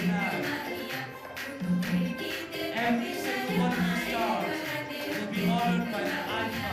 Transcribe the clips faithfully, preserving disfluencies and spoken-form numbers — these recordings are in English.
Tonight, every single one of the stars will be honored by the I F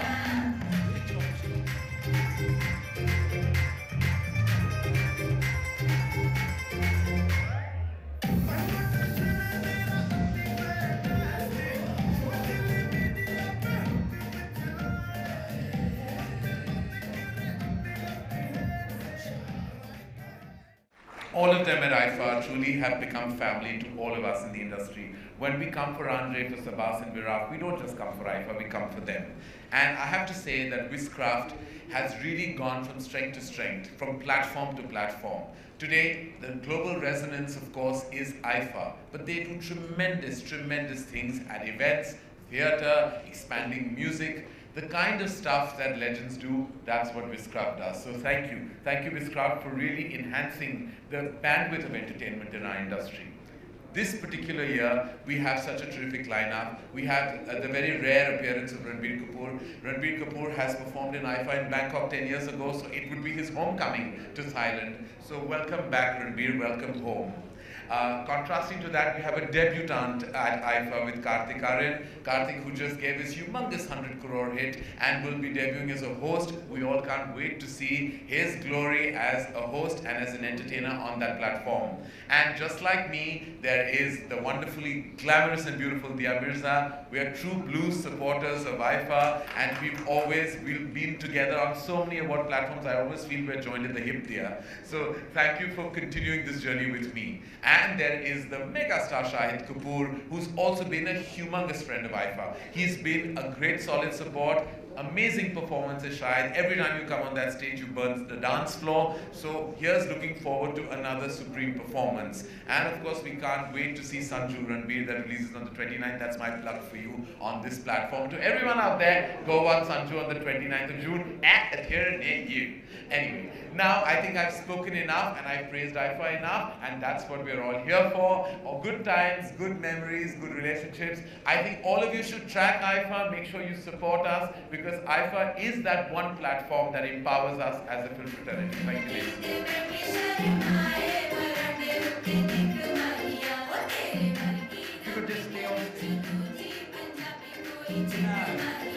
All of them at I F A truly have become family to all of us in the industry. When we come for Ranbir, for Sabas and Viraf, we don't just come for I F A, we come for them. And I have to say that Wizcraft has really gone from strength to strength, from platform to platform. Today, the global resonance, of course, is I F A, but they do tremendous, tremendous things at events, theatre, expanding music. The kind of stuff that legends do, that's what Wizcraft does. So thank you. Thank you, Wizcraft, for really enhancing the bandwidth of entertainment in our industry. This particular year, we have such a terrific lineup. We have uh, the very rare appearance of Ranbir Kapoor. Ranbir Kapoor has performed in I F A in Bangkok ten years ago, so it would be his homecoming to Thailand. So welcome back, Ranbir, welcome home. Uh, contrasting to that, we have a debutant at I F A with Kartik. Kartik, who just gave his humongous one hundred crore hit and will be debuting as a host. We all can't wait to see his glory as a host and as an entertainer on that platform. And just like me, there is the wonderfully glamorous and beautiful Dia Mirza. We are true blues supporters of I F A, and we've always we've been together on so many award platforms. I always feel we're joined at the hip, Dia. So thank you for continuing this journey with me. And there is the mega star Shahid Kapoor, who's also been a humongous friend of I F A. He's been a great solid support. Amazing performances, Shahid. Every time you come on that stage, you burn the dance floor. So here's looking forward to another supreme performance. And of course, we can't wait to see Sanju Ranbir that releases on the twenty-ninth. That's my plug for you on this platform. To everyone out there, go watch Sanju on the twenty-ninth of June at here near you. Anyway, now I think I've spoken enough and I've praised I F A enough, and that's what we're all here for. Or good times, good memories, good relationships. I think all of you should track I F A, make sure you support us, because I F A is that one platform that empowers us as a film fraternity. Thank you. You could just stay on.